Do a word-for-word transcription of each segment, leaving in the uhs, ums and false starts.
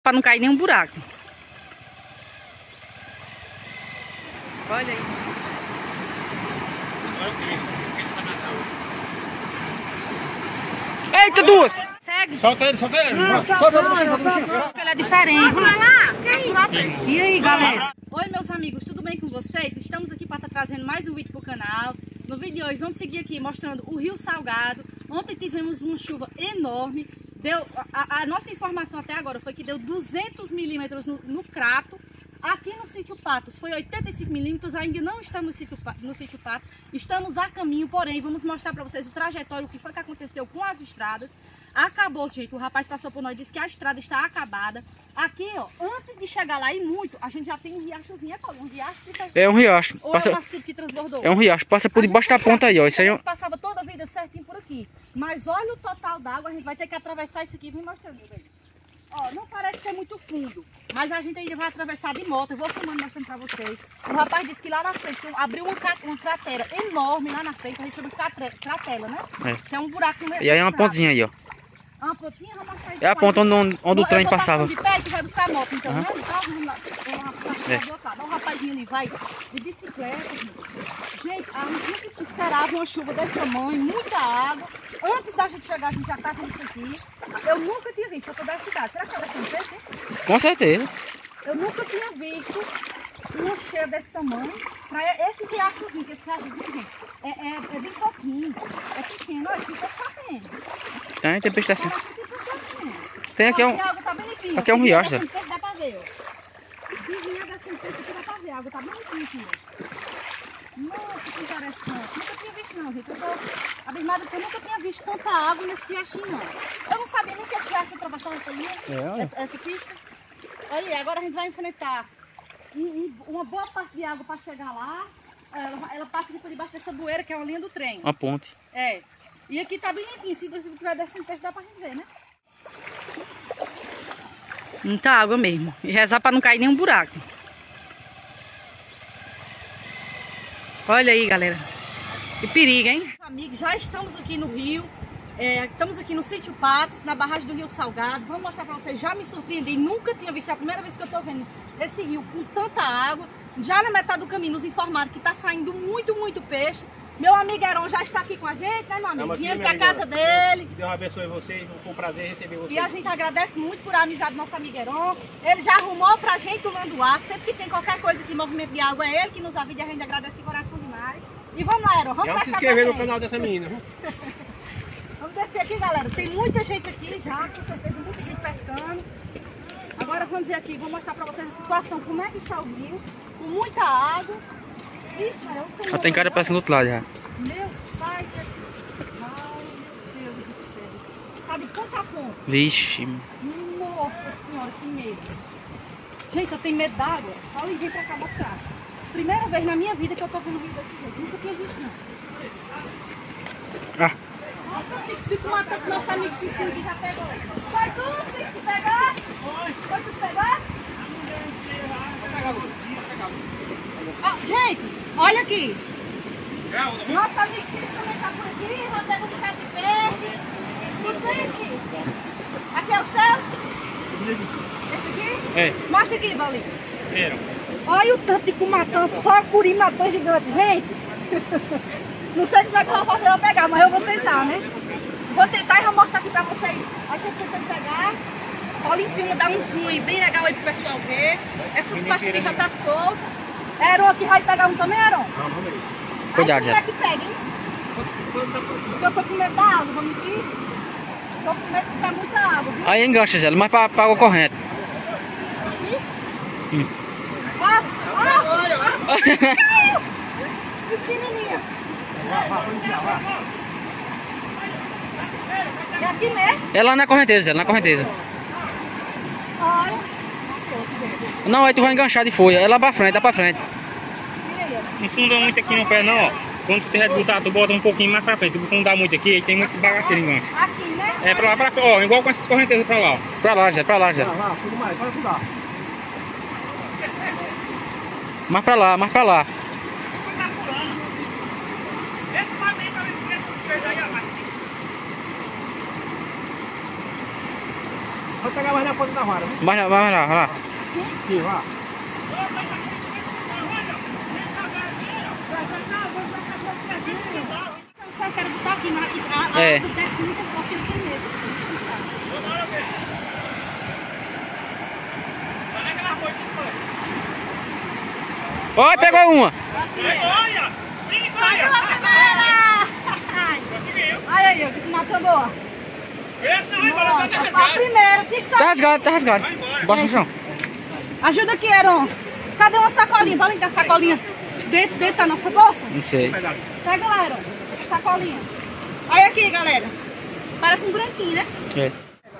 Para não cair nenhum buraco. Olha aí. Eita, duas! Segue. Solta ele, solta ele. Não, solta, solta, solta, solta, solta. Ela é diferente. E aí, galera? Oi, meus amigos, tudo bem com vocês? Estamos aqui para estar trazendo mais um vídeo para o canal. No vídeo de hoje vamos seguir aqui mostrando o Rio Salgado. Ontem tivemos uma chuva enorme. Deu, a, a nossa informação até agora foi que deu duzentos milímetros no, no Crato. Aqui no sítio Patos foi oitenta e cinco milímetros, ainda não estamos no sítio, no sítio Patos, estamos a caminho, porém vamos mostrar para vocês o trajetório, o que foi que aconteceu com as estradas. Acabou, gente, o rapaz passou por nós e disse que a estrada está acabada. Aqui, ó, antes de chegar lá e muito, a gente já tem um riachozinho, é um riacho que... É um riacho. Ou passa... é um açude que transbordou? É um riacho, passa por debaixo da ponta aí, ó. Isso aí é... Passava toda a vida certinho por aqui. Mas olha o total d'água, a gente vai ter que atravessar isso aqui, vem mostrando, velho. Ó, não parece ser muito fundo, mas a gente ainda vai atravessar de moto. Eu vou filmando mostrando pra vocês. O rapaz disse que lá na frente abriu uma, uma cratera enorme lá na frente. A gente chama de cratera, né? É. Que é um buraco. E aí é uma pontinha aí, ó. Uma pontinha, vamos mostrar isso. É a ponta onde, onde, onde o trem passava. De pé, que vai buscar a moto, então, uhum. né? Então, vamos lá. Vamos lá. Dá um rapazinho ali, vai de bicicleta. Gente, a gente nunca esperava uma chuva desse tamanho, muita água. Antes da gente chegar, a gente já estava nisso aqui. Eu nunca tinha visto, eu tô da cidade. Será que ela tem peixe? Com certeza. Eu nunca tinha visto uma cheia desse tamanho. Pra esse riachozinho, que esse riachozinho, gente, é, é, é bem pouquinho. É pequeno, olha, fica sabendo. Tem, tem peixe assim. Tem aqui, é um, tá bem aqui é um riacho. Dá pra ver, ó. Se vinha assim, peixe aqui dá pra ver, a água tá bem limpinha aqui, ó. Nossa, que interessante. Nunca tinha visto não, gente. Eu tô abismada porque eu nunca tinha visto tanta água nesse riachinho, não. Eu não sabia nem que esse riacho atravessava essa linha, é, essa, essa pista. Aí, agora a gente vai enfrentar uma boa parte de água para chegar lá. Ela, ela passa aqui por debaixo dessa bueira, que é uma linha do trem. Uma ponte. É. E aqui tá bem limpinho. Se você tiver descendo peixe, dá pra gente ver, né? Muita água mesmo. E rezar para não cair nenhum buraco. Olha aí, galera. Que perigo, hein? Amigos, já estamos aqui no rio. É, estamos aqui no sítio Patos, na barragem do Rio Salgado. Vamos mostrar pra vocês. Já me surpreendi. Nunca tinha visto. É a primeira vez que eu tô vendo esse rio com tanta água. Já na metade do caminho nos informaram que tá saindo muito, muito peixe. Meu amigo Heron já está aqui com a gente, né, meu amigo? Viemos pra casa dele. Deus abençoe vocês, foi um prazer receber vocês. E a gente agradece muito por a amizade do nosso amigo Heron. Ele já arrumou pra gente o Landuá. Sempre que tem qualquer coisa que movimento de água, é ele que nos avisa e a gente agradece de coração demais. E vamos lá, Heron, vamos pescar. Se inscrever no canal dessa menina. Vamos descer aqui, galera. Tem muita gente aqui já, com certeza, muita gente pescando. Agora vamos ver aqui, vou mostrar pra vocês a situação, como é que está o rio, com muita água. Ixi, já tem cara pescando do outro lado já. Meu pai, que... Ai, meu Deus do céu. Tá de ponta a ponta. Vixe. Nossa senhora, que medo. Gente, eu tenho medo d'água. Olha, vem pra cá mostrar. Primeira vez na minha vida que eu tô vendo o rio desse jeito. Nunca tinha visto, não. Ah. Fica matando nosso amigo Cicinho que já pegou. Foi tu, Cicinho, que pegou? Foi. Foi tu que pegou? Oh, gente, olha aqui. Nosso amigo Cicinho também tá por aqui. Já pegou um bocado de peixe. Tudo bem, Cicinho? Aqui é o seu? Esse aqui? É. Mostra aqui, Bolinho. Viram? Olha o tanto de cumatã, só curimatã gigante, gente. Não sei como é que eu vou fazer pra pegar, mas eu vou tentar, né? Vou tentar e vou mostrar aqui pra vocês. A gente tentando pegar. Olha em cima, dá um zoom aí bem legal aí pro pessoal ver. Essas partes aqui já tá soltas. Heron aqui vai pegar um também, Heron? Não, vamos ver. Cuidado, Zé. Como é que pega, hein? Eu tô com medo da água, vamos aqui. Tô com medo de ficar muita água, viu? Aí engancha, Zé, mas pra, pra água corrente. Aqui? Hum. Ah, ah! Caiu! Pequenininha. É aqui mesmo? É lá na correnteza, Zé, na correnteza. Olha. Não, aí tu vai enganchar de folha. É lá pra frente, dá pra frente. Não funda muito aqui no pé, não, ó. Quando tu tiver de botar, tu bota um pouquinho mais pra frente. Tu não dá muito aqui, aí tem muito bagaceiro enganche. Aqui, né? É pra lá, pra frente, ó, igual com essas correntezas pra lá, ó. Pra lá, Zé, pra lá, Zé. Pra lá, tudo mais, pode cuidar. Mais pra lá, mais pra lá. Esse vai bem pra mim, porque esse fez aí, ó. Vou pegar mais na ponta da vara. Vai lá, vai lá, vai lá. Aqui, vá. Eu quero botar aqui, mas aqui, a, a É. água desce com muita força e eu tenho medo. Ó, pegou uma. Saiu a primeira! Olha aí, eu na tambor. Nossa, a primeira, tem que Tá sair. rasgado, tá rasgado. Bota no chão. Ajuda aqui, Heron. Cadê uma sacolinha? Vai limpar a sacolinha dentro, dentro da nossa bolsa? Não sei. Pega lá, Heron. Sacolinha. Olha aqui, galera. Parece um branquinho, né? É.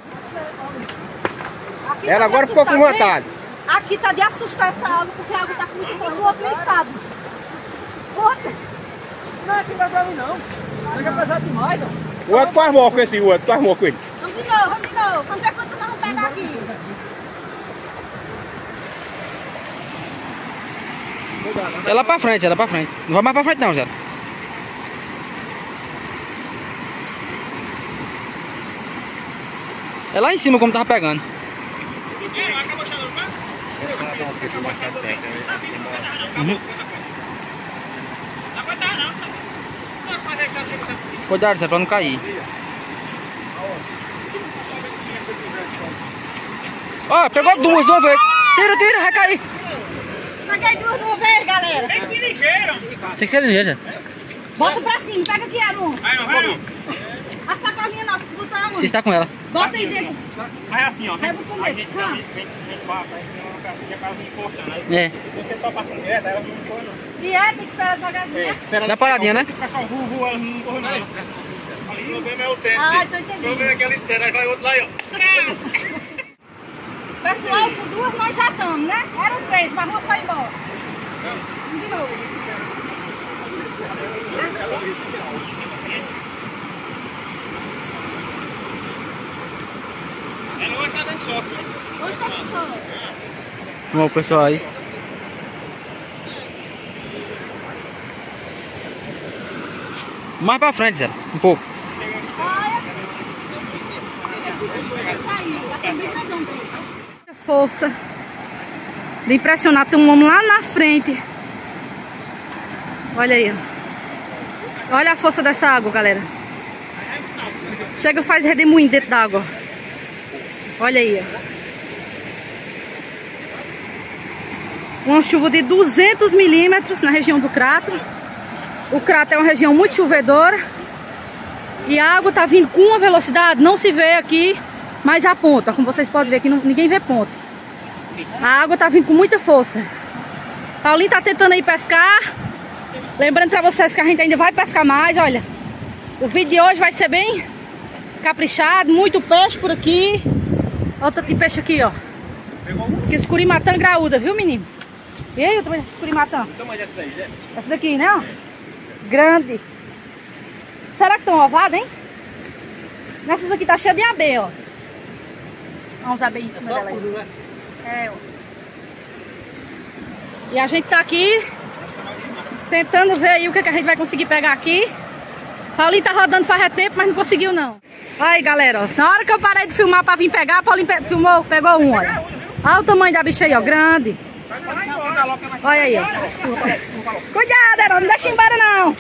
Aqui Ela tá agora de ficou com assustar, vontade. gente. Aqui tá de assustar essa água, porque a água tá com muito forte. O outro nem sabe. O outro... Não, aqui não vai pra mim não. Não é pesado demais, ó. O outro faz mal com esse, o outro faz mal com ele. Vamos de novo, vamos de novo. Vamos ver quanto nós vamos pegar aqui. Ela pra frente, ela pra frente. Não vai mais pra frente não, Zé. É lá em cima como tava pegando. Uhum. Cuidado, Zé, pra não cair. Ó, pegou duas de uma vez. Tira, tira, vai cair. Peguei duas de uma vez, galera. Tem que ser ligeiro, Zé. Bota pra cima, pega aqui, Arum. A sacolinha nossa, botar a mão. Você está com ela. Bota aí dentro. Aí assim, ó. Vai pro começo. Vem, vem, vem, vem passa, aí tem uma casinha, a casa encostando. Aí É. você só passa direto, ela não corre não. E é, tem que esperar devagarzinho, né? Dá paradinha, né? Se o pessoal voa, voa, ela não corre não. O problema é o tempo. Ah, tô O problema entendendo. é que ela espera, aí vai outro lá e ó. Pessoal, por duas nós já estamos, né? Eram três, mas uma foi embora. Vamos de novo. Ela hoje tá dando sorte. Hoje tá com sono. Vamos o pessoal aí. Mais pra frente, Zé. Um pouco. Olha. Saiu. Já tem bem grandão dele. Força de impressionar. Tem um homem lá na frente. Olha aí. Olha a força dessa água, galera. Chega e faz redemoinho dentro d'água. Olha aí. Uma chuva de duzentos milímetros na região do Crato. O Crato é uma região muito chovedora. E a água tá vindo com uma velocidade, não se vê aqui, mas a ponta, como vocês podem ver aqui, não, ninguém vê ponta. A água tá vindo com muita força. Paulinho tá tentando aí pescar. Lembrando pra vocês que a gente ainda vai pescar mais, olha. O vídeo de hoje vai ser bem caprichado, muito peixe por aqui. Olha o tanto de peixe aqui, ó. Que esse curimatã graúda, viu, menino? E aí, o tamanho desse curimatã? Essa daqui, né, ó? Grande. Será que estão ovadas, hein? Nessas aqui tá cheia de abelha, ó. Olha uns abelhas em cima dela aí. É, ó. E a gente tá aqui tentando ver aí o que, é que a gente vai conseguir pegar aqui. Paulinho tá rodando faz tempo, mas não conseguiu não. Aí, galera, ó. Na hora que eu parei de filmar pra vir pegar, Paulinho pe filmou, pegou um, olha. Olha o tamanho da bicha aí, ó. Grande. Olha aí, ó. Cuidado, Heron, não deixa embora não.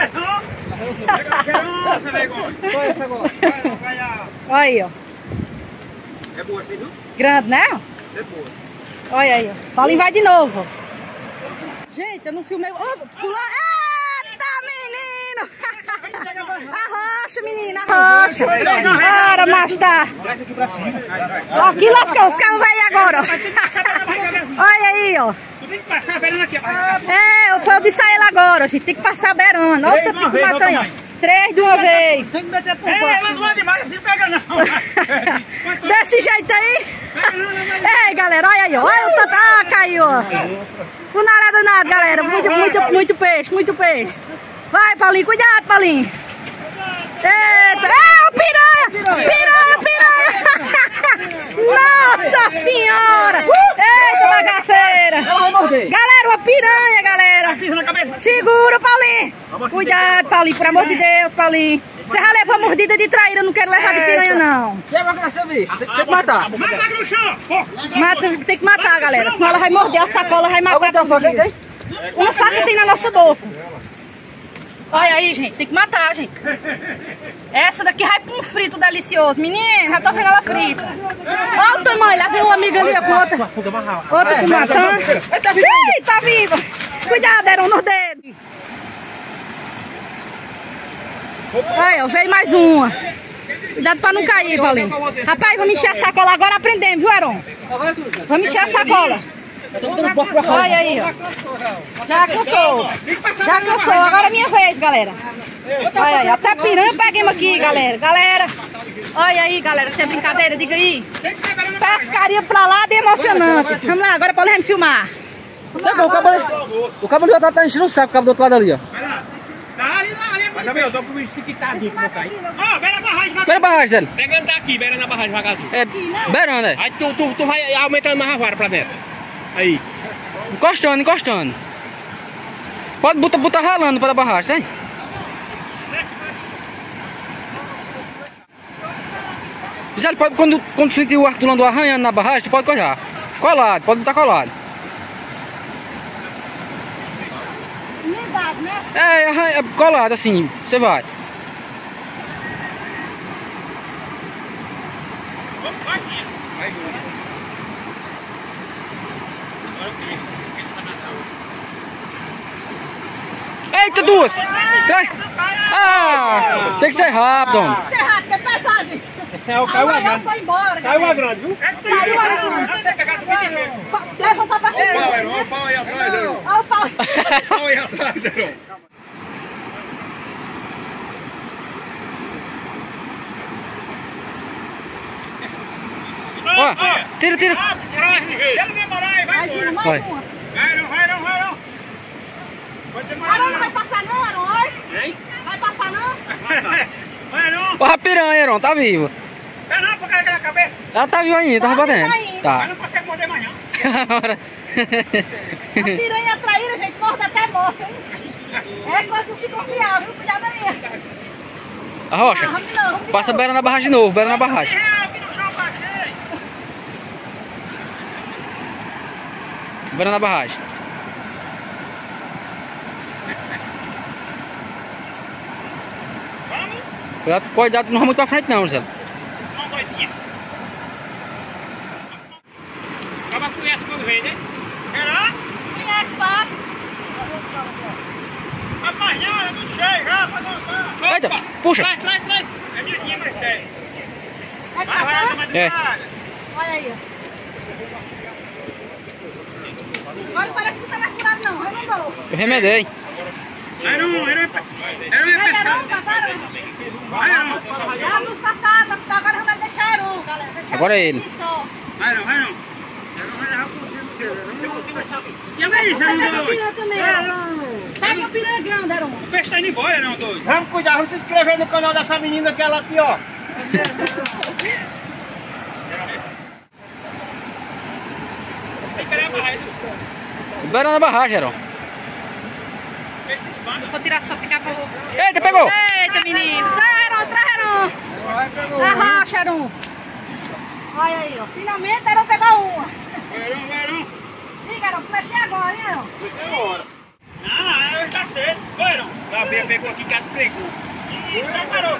Olha aí, ó. É boa essa aí, viu? Grande, né? É boa. Olha aí, ó. Paulinho vai de novo. Gente, eu não filmei. Oh, pula. Eita, menino! Arrocha, menina, arrocha. Bora, Mastar. Ó, que lascou, os carros vai aí agora, ó. Olha aí, ó. Tu tem que passar a beirando aqui. É, foi o de sair lá agora, gente. Tem que passar beirando. Olha o tanto de matanha, ó. Três de uma vez. Tem que meter por É, baixo. ela não é demais assim, pega não. Desse jeito aí. Ei, galera, olha aí, ó. Olha o tanto. Ah, caiu, ó. Não nada, nada, galera. Muito, muito, muito peixe, muito peixe. Vai, Paulinho, cuidado, Paulinho. Eita, é o piranha! Piranha, piranha! Nossa senhora! Eita, bagaceira! Ela vai morder. Galera, uma piranha, galera! Pisa na cabeça. Segura, Paulinho! Cuidado, Paulinho, por amor de Deus, Paulinho! Você já levou mordida de traíra, não quero levar de piranha, não. Quem vai ser bicho? Tem, tem que matar. Mata no chão! Mata, tem que matar, galera. Senão ela vai morder a sacola, vai matar. Alguém tem uma faca aí, tem? Uma faca tem na nossa bolsa. Olha aí, gente. Tem que matar, gente. Essa daqui vai pra um frito delicioso. Menino, já tô vendo ela frita. Olha o tamanho. Lá vem uma amiga ali com outra. Outra com matando. Ih, tá viva. Cuidado, Heron, nos dedos. Olha, veio mais uma. Cuidado pra não cair, Paulinho. Rapaz, vamos encher a sacola agora, aprendemos, viu, Heron? Vamos encher a sacola. Olha aí, ó. Já cansou. Já cansou. Agora é minha vez, galera. Olha aí, até piranha peguemos aqui, galera. Galera, olha aí, galera. Isso é brincadeira, diga aí. Pescaria pra lá de emocionante. Vamos lá, agora Paulinho vai me filmar. Tá bom, o cabo ali. O cabo ali tá, tá enchendo o saco, o cabo do outro lado ali, ó. Mas também eu dou pro bicho fiquitadinho que não cai. Ó, beira a barragem, Pera a barragem, Zé. Pegando daqui, beira na barragem devagarzinho. É, beirando, é. Aí tu, tu, tu vai aumentando mais a vara pra dentro. Aí. Encostando, encostando. Pode botar, botar ralando para a barragem, tem? Zé, pode, quando, quando sentir o arco do lando arranhando na barragem, tu pode cojar. Colado, pode botar colado. Unidade, né? É, arranha, colado assim, você vai. Eita, duas! Cai. Ah, tem que ser rápido, homem. Tem que ser rápido, é pesagem. É, o caiu a grande. Foi embora. Caiu a grande, viu? Saiu a grande. Levanta pra frente. Olha o pau, Heron, olha o pau aí atrás, Heron. Olha o pau. Olha o pau aí atrás, Heron. Ó, tira, tira. Se ele demorar aí, vai Mais embora. uma, Vai. mais uma. Vai, Heron, vai, Heron, vai, Heron. Vai demorar, Agora não vai Heron. passar não, Heron, hoje? Hein? Vai passar não? Vai, Heron. Ó, a piranha, Heron, tá viva. Vai não, pra carregar na cabeça. Ela tá viva ainda, tá Tá batendo. viva ainda. Mas Tá. não consegue morder mais, não. Agora. A piranha traíra, gente, morde até morta, hein? É coisa de se confiar, viu? Cuidado aí. A rocha. Não, vamos de novo, vamos de Passa novo. beira na barragem de novo, beira na barragem. É, aqui no chão, baixei. Beira na barragem. Vamos. Cuidado, cuidado, não vai muito pra frente não, Zé. Não, doidinha. Acaba conhece quando vem, né? Será? Conhece, pá. Rapaz, não, é muito cheio já pra dançar. Eita, puxa. Traz, traz, traz. É miudinha, mas cheio. É Vai, vai, pra toma de É. nada. Olha aí, ó. Agora parece que não tá mais curado não, eu não dou. Eu remedei. Heron, Heron, Heron é Vai, pescado. Heron, agora. Vai, Heron. Era luz passada, agora vai deixar Heron, galera. Vai ser Agora é um ele. só. Vai, Heron, vai, Heron. Heron vai levar o conselho do seu. E aí, Você Heron, pega a doido? piranha também, Heron. Pega uma piranha grande, Heron. O peixe tá indo embora, Heron, doido. Vamos cuidar, vamos se inscrever no canal dessa menina que ela aqui, ó. Tem que querer a barragem. Beira na barragem, Heron. Peixe espanta. Vou tirar só ficar pra louco. Eita, pegou! Eita, menino. Traz, Heron, traz, Heron. Arrocha, Heron. Olha aí, ó. Finalmente, Heron pegou uma. Vai, Heron, vai, Heron. Liga, Heron. Comecei agora, hein, Heron? Não, eu já sei. Vai, Heron. A Bia pegou aqui, gato pregou. Ih, preparou.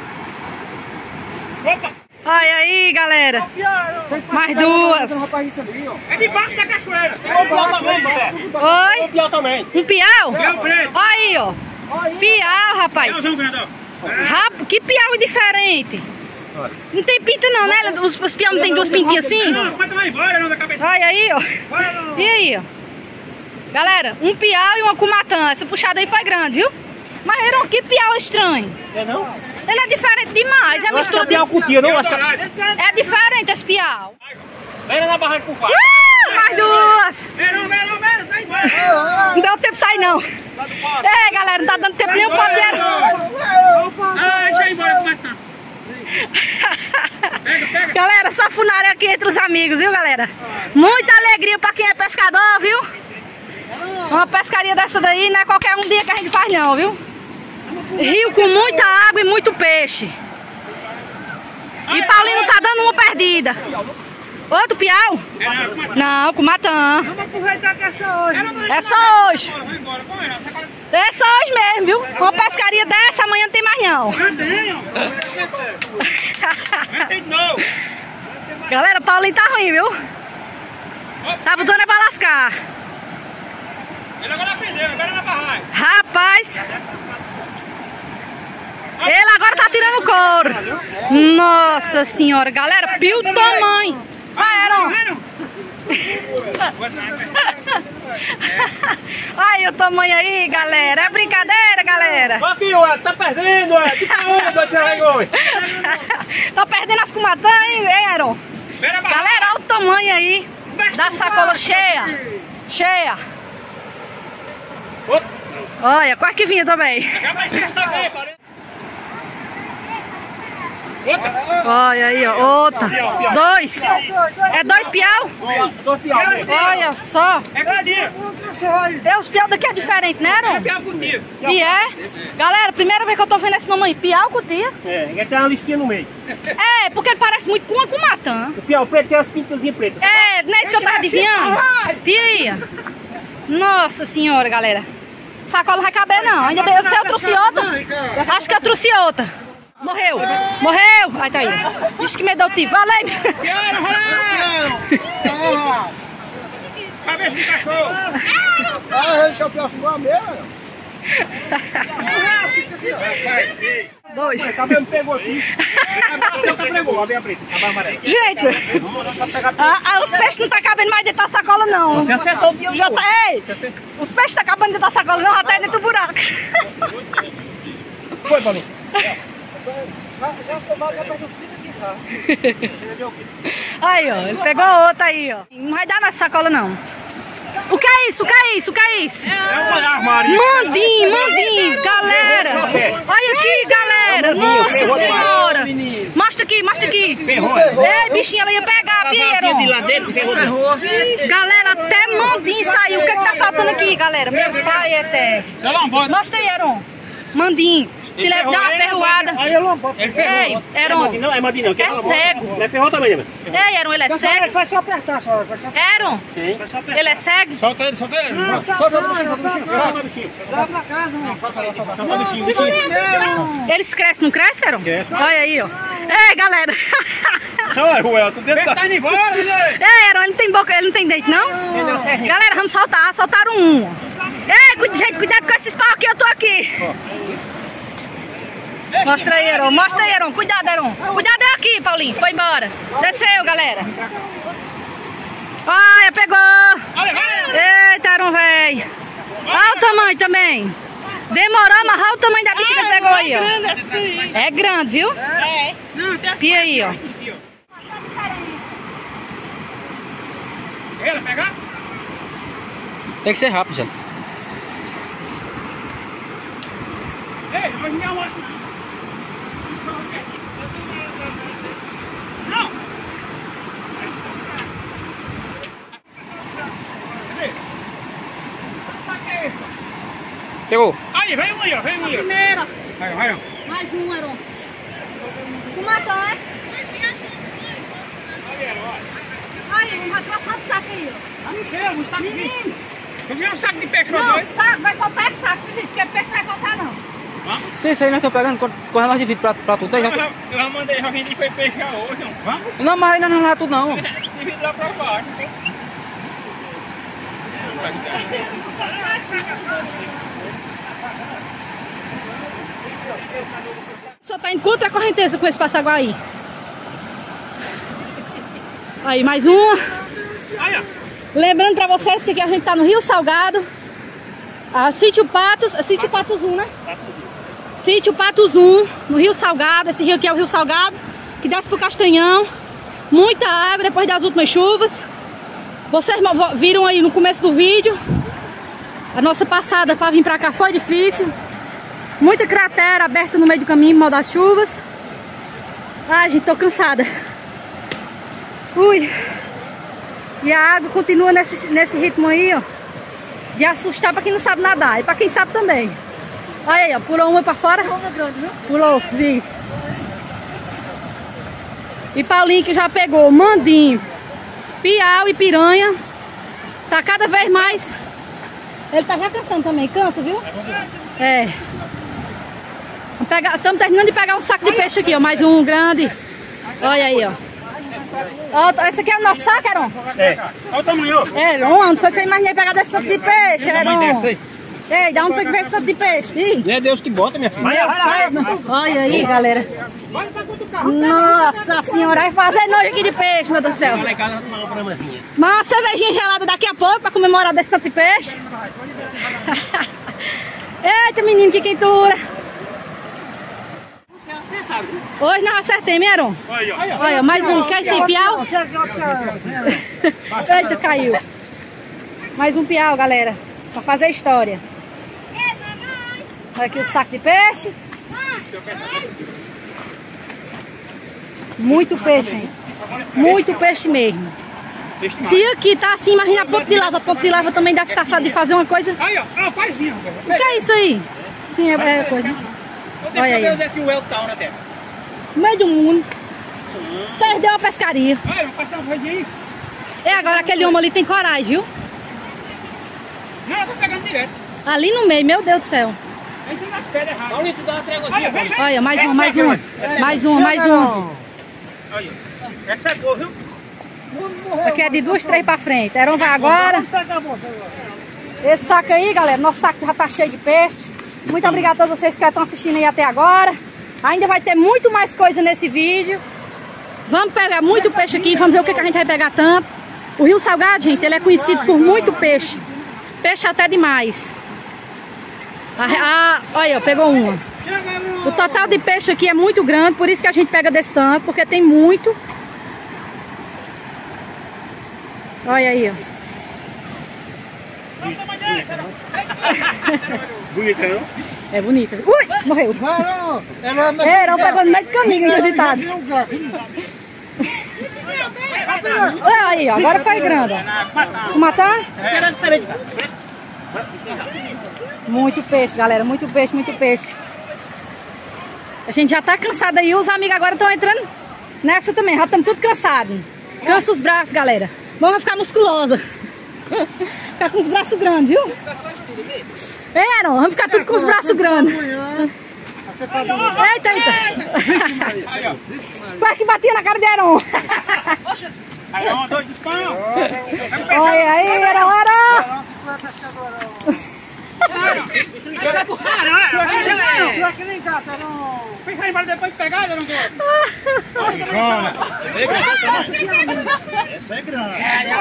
Opa. Olha aí, galera. Mais duas. É debaixo da cachoeira. Tem um piau também, velho. Oi? Um piau também. Um piau? Piau preto. Olha aí, ó. Piau, rapaz. Piauzão grandão. Rap... Que piau diferente. Não tem pinta não, né? Os, os piau não tem duas pintinhas assim? Não, pode vai embora, não, da cabeça. Olha aí, ó. Vai, não. E aí, ó. Galera, um piau e uma cumatã. Essa puxada aí foi grande, viu? Mas Heron, que piau estranho. É não? Ele é diferente demais. É mistura de... Tem uma cutia, não? É diferente esse piau. Beira na barragem com quatro. Uh, mais duas. Menos, menos, menos, vai embora. Não deu tempo de sair, não. É, galera, não tá dando tempo nem o copo de Heron. Ah, deixa eu ir embora, mais tá. Pega, pega. Galera, só funária aqui entre os amigos, viu, galera? Muita alegria pra quem é pescador, viu? Uma pescaria dessa daí não é qualquer um dia que a gente faz não, viu? Rio com muita água e muito peixe. E Paulino tá dando uma perdida. Outro piau? Não, com Matã. Vamos aproveitar que é só hoje. É só hoje. É só hoje mesmo, viu? Uma pescaria dessa, amanhã não tem mais não. Galera, Paulinho tá ruim, viu? Tá botando é pra lascar. Ele agora aprendeu, agora na barragem. Rapaz. Ele agora tá tirando couro. Nossa senhora, galera, pio tamanho. Vai, Heron. Aí o tamanho aí, galera. É brincadeira, galera. Aqui, ó, tá perdendo, ó. Que onda, Thiago? Tá perdendo as cumatã, hein, Heron? Galera, olha o tamanho aí da sacola cheia. Cheia. Olha, quase que vinha também. Olha aí, ó, outra. Dois. É dois piau? Dois piau. Olha só. É grandinho. É, os piau daqui é diferente, né, Heron? É piau com tia. E é? Galera, primeira vez que eu tô vendo esse nome aí, piau com tia. É, ele tem uma listinha no meio. É, porque ele parece muito com uma cumatã. O piau preto tem as pintazinhas pretas. É, não é isso que eu tava adivinhando? Pia. Nossa senhora, galera. Sacola não vai caber não. Ainda bem, eu sei, eu trouxe outra. Acho que eu trouxe outra. Morreu. Morreu. Ai, tá aí. Diz que me deu tiro. Valeu. Cabeça de cachorro. Ah, esse é o pior igual a mesma. Dois. O cabelo pegou aqui. Você pegou, a minha preta, a amarela. Gente, ah, ah, os peixes não tá cabendo mais dentro da sacola, não. Você acertou o dia Já tá, ei, os peixes tá cabendo dentro da sacola, não, já tá dentro do buraco. Foi, Paulinho. Aí, ó, ele pegou outra aí, ó. Não vai dar nessa sacola, não. O que é isso? O que é isso? O que é isso? É uma armário. Mandim, mandim, galera. Olha aqui, galera. Nossa senhora. Mostra aqui, mostra aqui. Ei, bichinha, ela ia pegar, Piero. De lá dentro, ferrou. Galera, até mandim saiu. O que é que tá faltando aqui, galera? Meu pai é até. Mostra aí, Heron. Mandim. Se ele dá uma ferroada. Aí eu não posso. Ei, Heron. Não, é Madinho, não. É cego. Ele é ferrou também, né? Ei, Heron, ele é Ele cego? vai só apertar só. Vai só apertar. Heron, ele é cego? Solta ele, solta ele. Solta o bichinho, solta o bichinho. Vai pra casa, mano. Solta o bichinho, bichinho. Eles crescem, não crescem, Heron? Olha aí, ó. Ei, galera. Não, é Ruel, tu dentro da... Ei, Heron, ele não tem boca, ele não tem dente, não? Galera, vamos soltar. Soltaram um. Ei, cuida- gente, cuidado com esses pau aqui, eu tô aqui. Mostra aí, Heron. Mostra aí, Heron. Cuidado, Heron. Cuidado é aqui, Paulinho. Foi embora. Desceu, galera. Olha, pegou. Eita, Heron, velho. Olha o tamanho também. Demorou, mas olha o tamanho da bicha que ele pegou aí, ó. É grande, viu? É. E aí, ó. Ele pegar? Tem que ser rápido, gente. Ei, vai me amar. Não. Pegou. Aí, vem um aí, ó, vem um aí. Primeira. Vai, vai, ó. Mais um, Heron. O matão, é? Aí, vai traçar o saco aí, ó. Ah, não chega, um saco de... Menino. Eu vi um saco de peixe lá Não, dois. saco, vai faltar é saco, gente, porque peixe não vai faltar, não. Sim, isso aí nós estamos pegando, correndo nós de vidro pra, pra tudo. Eu Já... já, eu já mandei, já vendi foi peixe já hoje, não. Vamos? Não, mas ainda não leva tudo, não. Divide lá pra baixo. Só tá em contra a correnteza com esse passaguaí. Aí, mais uma. Aí, ó. Lembrando pra vocês que aqui a gente tá no Rio Salgado. A Sítio Patos, a Sítio Patos um, né? Sítio Patos um, no Rio Salgado. Esse rio aqui é o Rio Salgado, que desce pro Castanhão. Muita água depois das últimas chuvas. Vocês viram aí no começo do vídeo. A nossa passada para vir pra cá foi difícil. Muita cratera aberta no meio do caminho, mal das chuvas. Ai, gente, tô cansada. Ui. E a água continua nesse, nesse ritmo aí, ó. De assustar pra quem não sabe nadar e pra quem sabe também. Olha aí, ó, pulou uma pra fora. Pulou, vi. E Paulinho que já pegou mandinho, piau e piranha. Tá cada vez mais. Ele tá já cansando também, cansa, viu? É. Estamos terminando de pegar um saco de peixe aqui, ó. Mais um grande. Olha aí, ó. Ó, esse aqui é o nosso saco, Heron? É. Olha o tamanho. Heron, onde foi que eu imaginei pegar desse tanto de peixe, Heron? Ei, da onde foi que veio esse tanto de peixe? Ih. É Deus que bota, minha filha. Meu pai, olha aí, galera. Nossa senhora, vai fazer nojo aqui de peixe, meu Deus do céu. Mas uma cervejinha gelada daqui a pouco pra comemorar desse tanto de peixe. Eita, menino, que quentura. Hoje nós acertemos, Heron? Olha, mais um. Quer esse piau? Eita, caiu. Mais um piau, galera. Pra fazer história. Olha aqui o saco de peixe. Muito peixe, hein? Muito peixe mesmo. Se aqui tá assim, imagina a ponto de lava. A ponto de lava também deve estar de fazer uma coisa. Aí, ó, ó, paizinho. O que é isso aí? Sim, é, é coisa. Olha aí. Onde é que o El tá na terra? No meio do mundo. Perdeu a pescaria. Olha, vamos passar uma coisinha aí. É, agora aquele homem ali tem coragem, viu? Não, eu tô pegando direto. Ali no meio, meu Deus do céu. Aí tem umas pedras erradas. Paulinho, tu dá uma tréguazinha. Olha, mais uma, mais uma. Mais uma, mais uma. Olha, essa é boa, viu? Aqui é de duas, três pra frente. Heron vai agora. Esse saco aí, galera, nosso saco já tá cheio de peixe. Muito obrigado a todos vocês que estão assistindo aí até agora. Ainda vai ter muito mais coisa nesse vídeo. Vamos pegar muito peixe aqui, vamos ver o que, que a gente vai pegar tanto. O Rio Salgado, gente, ele é conhecido por muito peixe. Peixe até demais. A, a, olha, pegou uma. O total de peixe aqui é muito grande, por isso que a gente pega desse tanto, porque tem muito. Olha aí, ó. Bonita, não? É bonita. Ui, morreu. Heron pegou no meio do caminho, acreditado. Olha aí, ó, agora foi grande. Vou matar? Muito peixe, galera, muito peixe, muito peixe. A gente já tá cansado aí, os amigos agora estão entrando nessa também, já estamos tudo cansados. Cansa os braços, galera. Vamos ficar musculosa. Ficar com os braços grandes, viu? Heron, vamos ficar tudo com os braços grandes. Eita, eita. Quase que batia na cara de Heron. Aí, ó, dois dos pão. Olha aí, Heron, Heron. Essa é burrada, não é? Não, aqui nem gata, não. Fica aí, mas depois de pegar, não gosto. Essa é grande.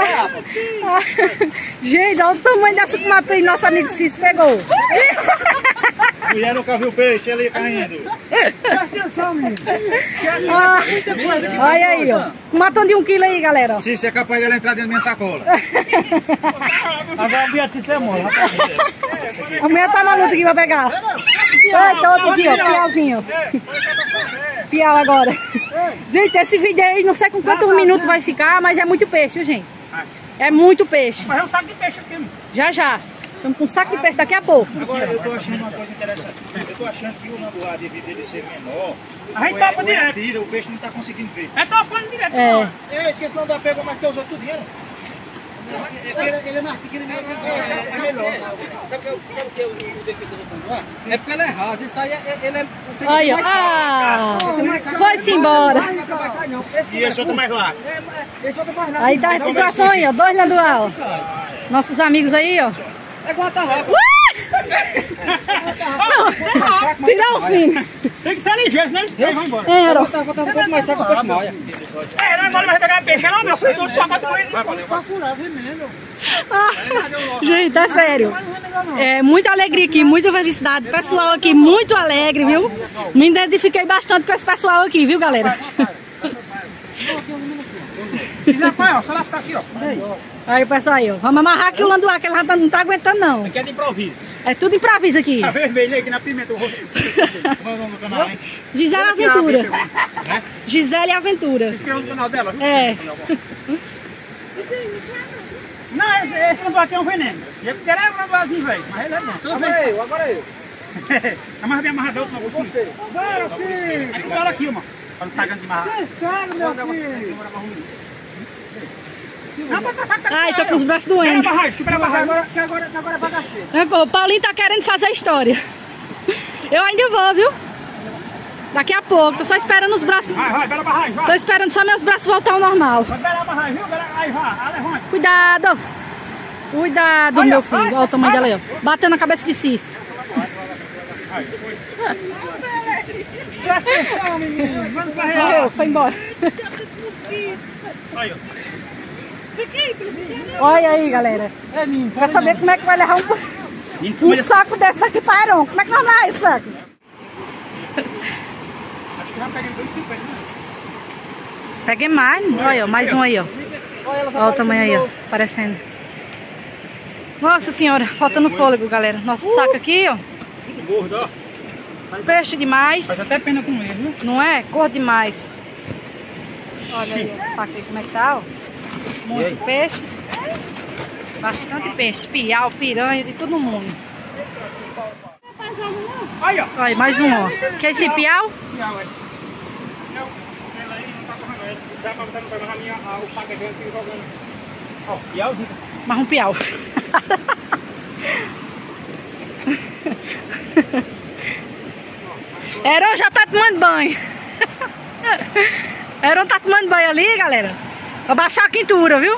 Gente, olha o tamanho dessa que matou e nosso amigo Cício pegou. Mulher nunca viu peixe, ele caindo. Presta atenção, menino. Ah, olha aí, ó. Matando de um quilo aí, galera. Se isso é capaz dela entrar dentro da minha sacola. Agora a Beatriz é mole. A mulher tá na luta aqui pra pegar. Eita, outro aqui, ó, piauzinho. Piau agora. Gente, esse vídeo aí, não sei com quantos minutos vai ficar, mas é muito peixe, viu, gente? É muito peixe. Mas é um saco de peixe aqui, mano. Já, já. Estamos com um saco de peixe daqui a pouco. Agora, eu tô achando uma coisa interessante. Eu tô achando que o mandoá, devido ele ser menor, a gente topa direto. Tira, o peixe não tá conseguindo ver. É topando direto. É. É, esqueci não dá pegou mais que os outros dias. Ele é mais pequenininho, é melhor. Sabe o que é o defeito do tanduá? É porque ele é raso, isso aí ele é... Olha, ah, foi-se embora. E esse outro mais largo. Aí tá a situação aí, ó, dois na dual. Nossos amigos aí, ó. É igual a tarrafa. Não, virar o fim. Tem que ser ligeiro, senão eles vão embora. É, Heron. A tarrafa tá um pouco mais seca que o peixe maia. É, não agora vai pegar peixe, não, meu filho, só bate com ele. Gente, é sério. É muita alegria aqui, muita felicidade. Pessoal aqui muito alegre, viu? Me identifiquei bastante com esse pessoal aqui, viu, galera? E rapaz, ó, só lascar aqui, ó. Aí o pessoal aí, ó. Vamos amarrar aqui o landuá, que ele já não tá aguentando, não. Aqui é de improviso. É tudo improviso aqui. Tá vermelho aqui na pimenta, o rosto. Vamos no canal, hein? Gisele Aventura. Gisele Aventura. Se inscreva no canal dela, viu? É. Não, esse, esse mandoá aqui é um veneno. E é porque ele é um mandoazinho, velho. Mas ele é bom. Agora eu, agora eu. Amarra bem amarradão, não vou você. Bora, filho! Aí cola aqui, mano. Pra não estar ganhando de amarrar. Sério, meu filho! Ai, tô com os braços doendo. Espera a barragem, espera a barragem. Agora, que agora, que agora é bagaceiro. É, pô, o Paulinho tá querendo fazer a história. Eu ainda vou, viu? Daqui a pouco, tô só esperando os braços. Vai, vai, espera a barragem, vai. Tô esperando só meus braços voltar ao normal. Vai, espera a barragem, viu? Aí, vai, levanta. Cuidado! Cuidado, Olha, meu vai, filho. Olha o tamanho vai. dela aí, ó. Bateu na cabeça de Cis. Presta atenção, menino. Vamos pra real. Morreu, foi embora. Aí, ó. Olha aí, galera. É, menino. Quer saber como é que vai levar um, um saco desse daqui para Heron? Como é que vai levar esse saco? Acho que já peguei dois cinquenta, né? Peguei mais. Olha, ó, mais um aí, ó. Olha o tamanho aí, ó. Aparecendo. Nossa senhora, faltando fôlego, galera. Nosso saco aqui, ó. Muito gordo, ó. Peixe demais. Faz até pena com ele, viu? Não é? Cor demais. Olha aí, ó, o saco aí como é que tá, ó. Muito peixe. Bastante peixe. Piau, piranha, de todo mundo. Aí, ó. Olha, mais um, ó. Que é esse piau? Piau, é. Não, ela aí não tá correndo, é. Já pra botar no pé, mas a minha, a, o saco é grande, fica jogando. Ó, piauzinho. Mais um piau. Heron já tá tomando banho. Heron tá tomando banho ali, galera. Pra baixar a quintura, viu?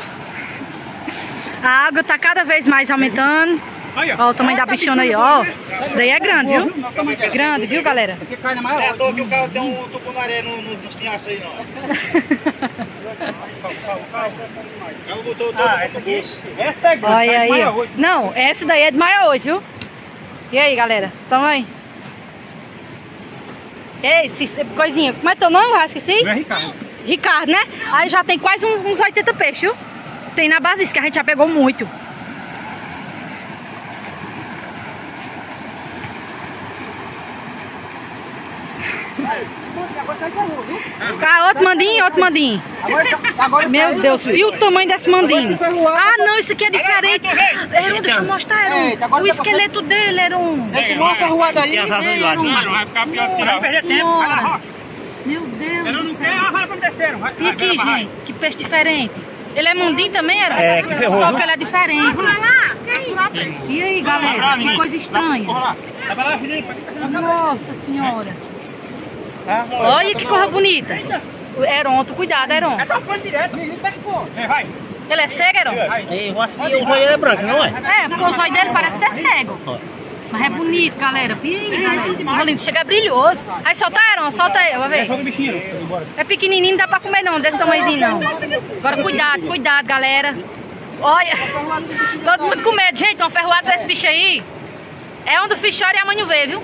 A água tá cada vez mais aumentando. Aí, ó. Ó o tamanho da bichona aí, ó. Isso daí é grande, viu? Grande, viu, galera? Porque cai na maior. É à toa que o carro tem um tubo na areia no, no, nos pinhaços aí, não. Ela botou todo ah, essa aqui. Essa é grande. Olha aí, ó. Não, essa daí é de maior hoje, viu? E aí, galera? Tamo aí. Ei, esse, coisinha, como é teu nome? Já esqueci? Não é Ricardo. Ricardo, né? Aí já tem quase uns, uns oitenta peixes, viu? Tem na base disso, que a gente já pegou muito. Ah, outro mandinho, outro mandinho. Meu Deus, e o tamanho desse mandinho? Ah, não, isso aqui é diferente. Heron, deixa eu mostrar, Heron. O esqueleto dele, Heron. Uma ferroada aí. Heron. Não vai ficar pior que tirar. Vai perder tempo, vai lá, Senhora. Rock. Meu Deus Ela do não céu. quer, vai pra descer. Vai, E vai, aqui, vai, vai. gente, que peixe diferente. Ele é mandinho também, Heron? É, que ferrou, Só viu? que ele é diferente. E aí, galera, que coisa estranha. Vamos lá. Vai lá, Felipe. Nossa senhora. Olha que coisa bonita. O Heron, tu cuidado, Heron. É só pôr direto. É, vai. Ele é cego, Heron? Aí, eu acho que o olho é branco, não é? É, porque os olhos dele parecem ser cego. Mas é bonito, galera. E aí, galera? O rolinho chega brilhoso. Aí solta, Heron, solta ele, vai ver. Só do bichinho. É pequenininho, não dá pra comer não, desse tamanhozinho não. Agora cuidado, cuidado, galera. Olha, todo mundo com medo. Gente, uma ferroada desse bicho aí é onde o fish chora e a mãe não vê, viu?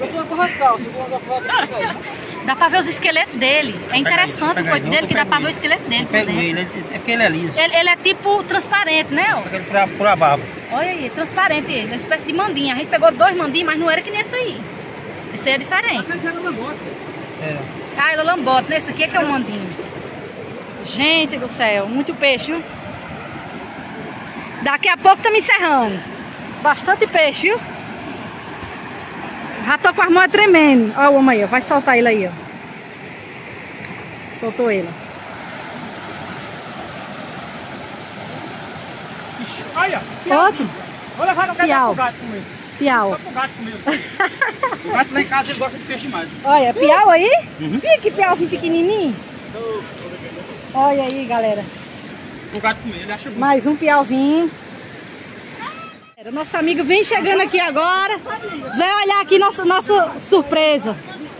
Dá pra ver os esqueletos dele. É interessante o corpo dele, que dá pra ver o esqueleto dele por Pego dentro. ele, é porque ele é liso. Ele, ele é tipo transparente, né? ó? Ele pra, por a barba. Olha aí, é transparente ele, uma espécie de mandinha. A gente pegou dois mandinhos, mas não era que nem esse aí. Esse aí é diferente. É. Ah, ele é lambote, né? Esse aqui é que é o mandinho. Gente do céu, muito peixe, viu? Daqui a pouco estamos encerrando. Bastante peixe, viu? Já tô com as mãos tremendo. Olha o homem aí, ó. Vai soltar ele aí, ó. Soltou ele. Ixi, olha. Outro? Vou levar no Piau. gato comer. Piau. Só pro gato comer. O gato lá em casa ele gosta de peixe demais. Olha, piau aí? Uhum. Ih, que piauzinho pequenininho. Olha aí, galera. O gato comer, ele acha bom. Mais um piauzinho. Nosso amigo vem chegando aqui agora. Vem olhar aqui nossa, nossa surpresa.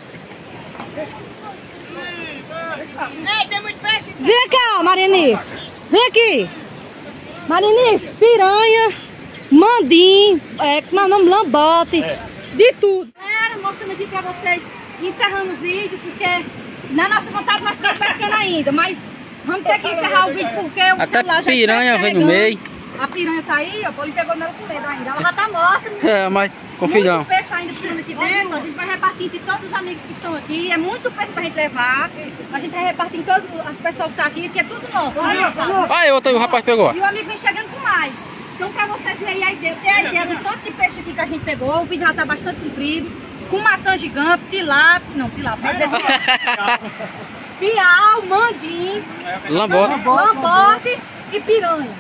Vem cá, Marinice. Vem aqui. Marinice, piranha, mandim, é, como é o nome? Lambote, é. De tudo. Galera, mostrando aqui pra vocês, encerrando o vídeo, porque na nossa vontade nós estamos pescando ainda, mas vamos ter que encerrar o vídeo porque o Até celular já piranha está vem no meio. A piranha tá aí, ó, ele pegou nela com medo ainda, ela já tá morta. É, mas confidão. Muito peixe ainda pulando aqui dentro, a gente vai repartir entre todos os amigos que estão aqui, é muito peixe pra gente levar, a gente vai repartir em todas as pessoas que estão aqui, que é tudo nosso. Né? Aí, outro aí, o rapaz pegou. E o amigo vem chegando com mais. Então, pra vocês verem a ideia, ter a ideia do tanto de peixe aqui que a gente pegou, o vídeo já tá bastante comprido, com matã gigante, tilápia, não, tilápia, piau, mandim, Lambote. lambote e piranha.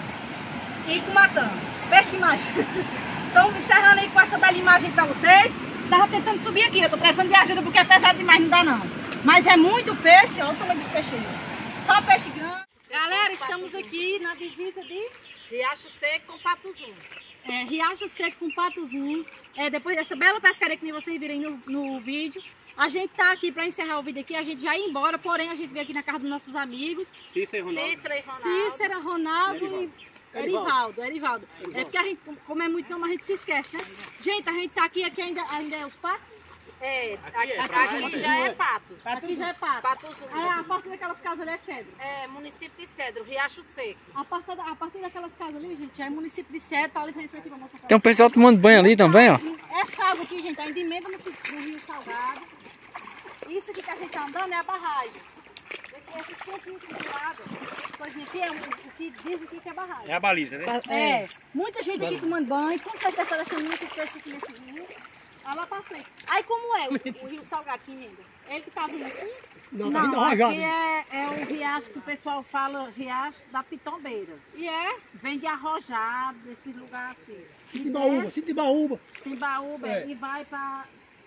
E com matã. Peixe demais. Então, encerrando aí com essa bela imagem pra vocês. Tava tentando subir aqui, eu tô precisando de ajuda porque é pesado demais, não dá não. Mas é muito peixe, olha o tamanho dos peixes aí. Só peixe grande. Galera, estamos aqui na divisa de Riacho Seco com Patuzum. é, Riacho Seco com Patuzum. É, depois dessa bela pescaria que nem vocês viram aí no, no vídeo. A gente tá aqui pra encerrar o vídeo aqui, a gente já ia embora, porém a gente veio aqui na casa dos nossos amigos. Cícero e Ronaldo. Cícera e Ronaldo. Cícera, Ronaldo e Erivaldo. Erivaldo. É porque a gente, como é muito nome, a gente se esquece, né? Gente, a gente tá aqui, aqui ainda, ainda é os patos? É, aqui, aqui já é Patos. Aqui já é pato. Patuzum. É, a parte daquelas casas ali é cedro. É, município de Cedro, Riacho Seco. A partir, da- a partir daquelas casas ali, gente, já é município de Cedro, tá ali frente aqui pra mostrar pra Tem um pessoal tomando banho ali também, ó. Essa água aqui, gente, ainda emenda no, no Rio Salgado. Isso aqui que a gente tá andando é a barragem. Esse, esse pontinho aqui do lado, essa coisinha aqui é o, o que diz aqui que é barragem. É a baliza, né? É, muita gente aqui tomando banho, com certeza tá deixando muito peixe aqui nesse rio. Olha lá pra frente. Aí como é o, o Rio Salgado que emenda? Ele que tá vindo assim? Não, Não, aqui é, é o riacho que o pessoal fala, riacho da Pitombeira. E é? Vem de Arrojado, desse lugar assim. Sitibaúba, Sitibaúba. Tem Baúba É. e vai pra...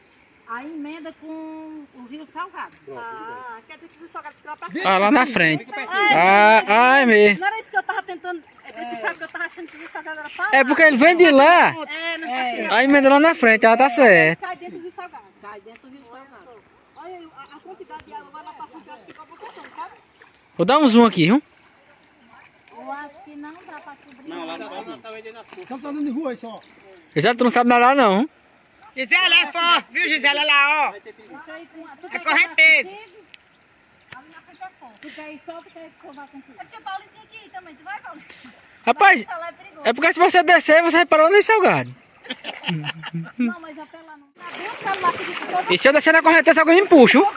A emenda com o Rio Salgado. Ah, quer dizer que o Rio Salgado fica lá pra frente. Ah, lá na frente. Ai, Ah, ah, é mesmo. não era isso que eu tava tentando decifrar, porque eu tava achando que o Rio Salgado era pra lá. É porque ele vem de lá, É, não é. aí emenda lá na frente, ela tá certo. Cai dentro do Rio Salgado. Cai dentro do Rio Salgado. Olha aí, a, a quantidade de água vai lá pra frente, eu acho que igual a proporção, sabe? Vou dar um zoom aqui, viu? Eu acho que não dá pra cobrir. Não, lá não. Só tá andando de rua aí só. Gisele, tu não sabe nadar não. Gisela é forte, viu, Gisela lá, ó. É correnteza. Ali na frente é fonte. Tu quer ir só ou tu quer que eu vá contigo? É porque o Paulinho tem que ir também, tu vai, Paulinho? Rapaz, Isso lá é perigoso. é porque se você descer, você vai parar no Salgado. Não, mas até lá não. Tá bem o celular seguindo com todo E se eu descer na correnteza, alguém me puxa, viu?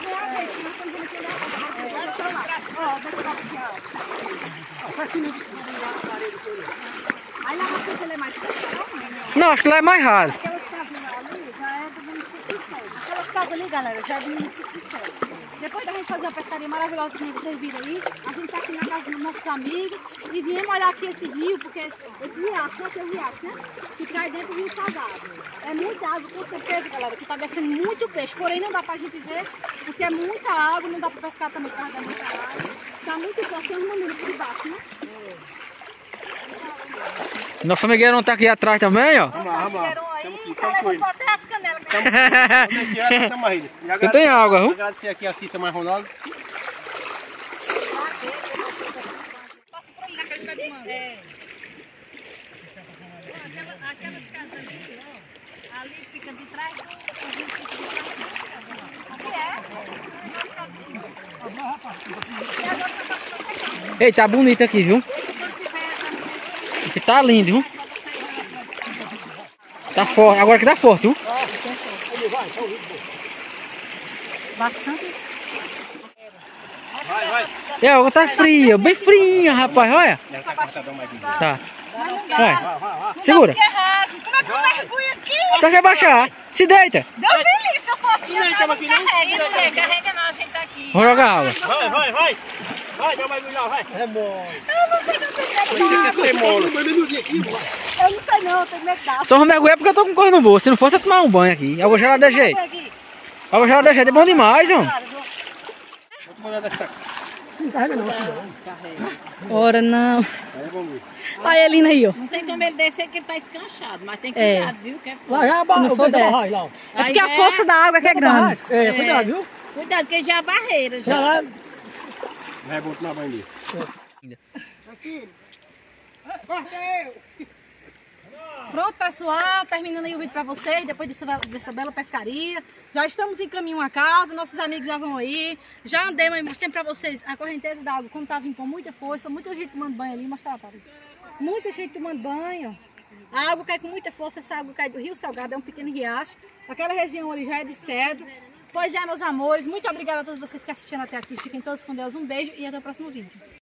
Aí lá na frente ele é mais Não, acho que lá é mais raso. aquelas casas ali já é do município de Cedro. Aquelas casas ali, galera, já é do município de Cedro. Depois da gente fazer uma pescaria maravilhosa que vocês viram aí, a gente tá aqui na casa dos nossos amigos e viemos olhar aqui esse rio, porque esse riacho, né, esse riacho, né? Que cai dentro do Rio Salgado. É muita água, com certeza, galera, que tá descendo muito peixe. Porém, não dá pra gente ver, porque é muita água, não dá pra pescar também, porque é muita água. Tá muito forte, tem um menino por debaixo, né? Nosso amigueirão tá aqui atrás também, ó. Nossa, amigueirão aí, tá levando até as canelas. Eu tenho água, viu? Agradecer aqui a Cícera mais Ronaldo. Passa por ali naquele pé de manga. É. Aquela, aquelas casas ali, ó, ali fica de trás do do rio, fica de trás do aqui é. E agora tá passando. Ei, tá bonito aqui, viu? Quando tiver Aqui tá lindo, viu? Tá forte, agora que tá forte, viu? bastante. Vai, vai. E a água tá fria, bem fria, rapaz, olha. Já tá cortadão mais de Tá, Mas não dá. vai. Segura. Porque é raso. Como é que eu mergulho aqui? Só você baixar, se deita. Deu feliz se eu fosse. Eu não carrega. Não, carrega não, a gente tá aqui. Vou jogar água. Vai, vai, vai. Vai, dá mais melhor, vai. É mole. Eu não sei não Você quer ser mole. Eu não sei não, eu tenho medo da Só vou mergulhar porque eu tô com coisa no bolso. Se não fosse, eu tomar um banho aqui. Água gelada de jeito. aqui. Água gelada de jeito é bom demais, ó. Vou mandar dessa. Não carrega não, assim não. Ora não. Aí vamos ver. Olha ele aí, ó. Não tem como ele descer que ele tá escanchado, mas tem É. cuidado, viu? Que é fogo. Lá já é a Se não barra, for, o da desce. barragem lá. É porque a Aí força da água que é grande. É, cuidado, viu? Cuidado, que já é a barreira. Já Já. lá. Vai, vou tomar banho dele. Pronto, pessoal, terminando aí o vídeo pra vocês, depois dessa, dessa bela pescaria. Já estamos em caminho a casa, nossos amigos já vão aí. Já andei, mas mostrei pra vocês a correnteza da água, como tá vindo com muita força, muita gente tomando banho ali, mostra lá, Paulo. Muita gente tomando banho. A água cai com muita força, essa água cai do Rio Salgado, é um pequeno riacho. Aquela região ali já é de cedro. Pois é, meus amores, muito obrigada a todos vocês que assistiram até aqui. Fiquem todos com Deus, um beijo e até o próximo vídeo.